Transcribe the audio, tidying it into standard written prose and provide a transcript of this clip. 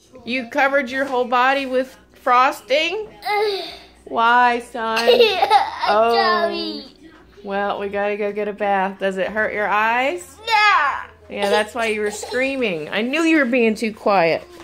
You covered your whole body with frosting? Why, son? Sorry. Well, we gotta go get a bath. Does it hurt your eyes? Yeah. Yeah, that's why you were screaming. I knew you were being too quiet.